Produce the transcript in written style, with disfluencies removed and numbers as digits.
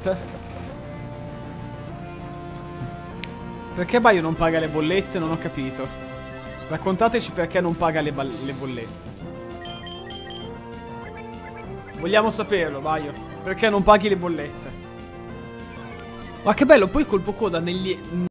bollette? Perché Baio non paga le bollette? Non ho capito. Raccontateci perché non paga le bollette. Vogliamo saperlo, Baio. Perché non paghi le bollette? Ma che bello, poi Colpo Coda negli...